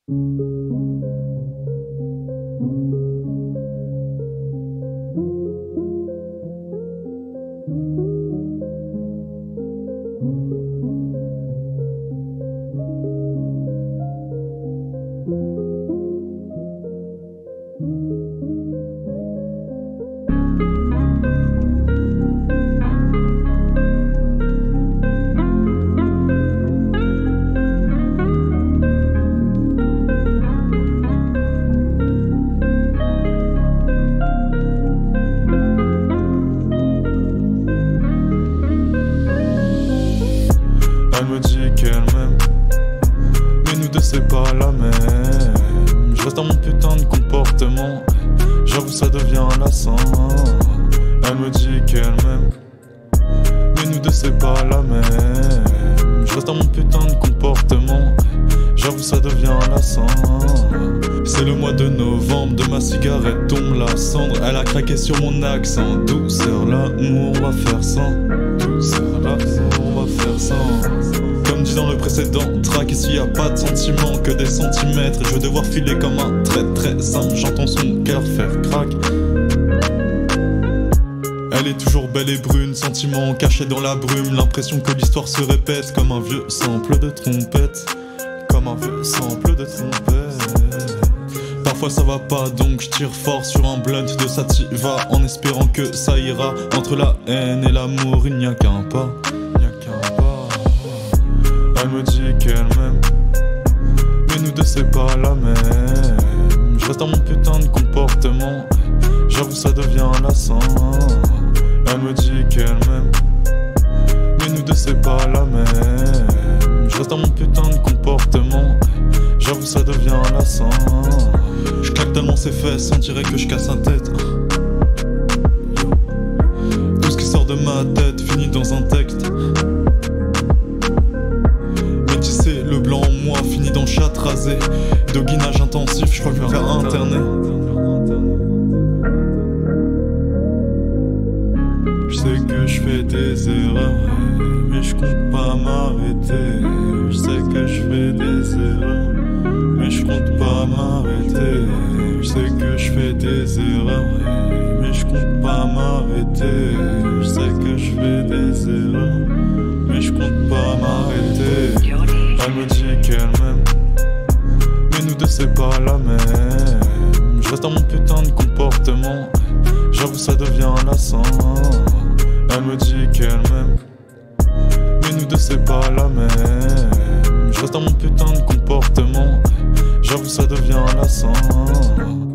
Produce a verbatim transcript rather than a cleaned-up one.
Elle me dit qu'elle m'aime, mais nous deux c'est pas la même. Je reste dans mon putain de comportement, j'avoue ça devient lassant. Elle me dit qu'elle m'aime, mais nous deux c'est pas la même. Je reste dans mon putain de comportement, j'avoue ça devient lassant. C'est le mois de novembre, de ma cigarette tombe la cendre. Elle a craqué sur mon accent, douceur l'amour on va faire sans. Douceur l'amour on va faire sans. Comme dit dans le précédent track, ici y a pas de sentiments que des centimètres. Et je vais devoir filer comme un trait très simple, j'entends son cœur faire crack. Elle est toujours belle et brune, sentiments cachés dans la brume. L'impression que l'histoire se répète comme un vieux sample de trompette. Comme un vieux sample de trompette. Parfois ça va pas donc je tire fort sur un blunt de sativa, en espérant que ça ira. Entre la haine et l'amour il n'y a qu'un pas. Il n'y a qu'un pas. Elle me dit qu'elle m'aime, mais nous deux c'est pas la même. Je reste dans mon putain de comportement, j'avoue ça devient lassant. Elle me dit qu'elle m'aime, mais nous deux c'est pas la même. Je reste dans mon putain de comportement, j'avoue ça devient lassant. Je claque tellement ses fesses, on dirait que je casse sa tête. Tout ce qui sort de ma tête finit dans un texte. Métissé, le blanc en moi finit dans chat rasé. Doguinage intensif, je crois que je vais me faire interner. Je sais que je fais des erreurs, mais je compte pas m'arrêter. Je sais que je fais des erreurs, mais je compte pas m'arrêter. Je sais que je fais des erreurs, mais je compte pas m'arrêter. Je sais que je fais des erreurs, mais je compte pas m'arrêter. Elle me dit qu'elle m'aime, mais nous deux c'est pas la même. Je reste dans mon putain de comportement, j'avoue ça devient lassant. Elle me dit qu'elle m'aime, mais nous deux c'est pas la même. Je reste dans mon putain de comportement, j'avoue ça devient lassant.